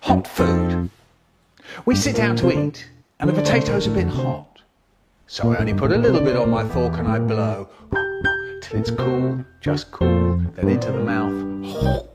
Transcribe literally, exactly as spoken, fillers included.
Hot food. We sit down to eat and the potato's a bit hot. So I only put a little bit on my fork and I blow till it's cool, just cool, then into the mouth.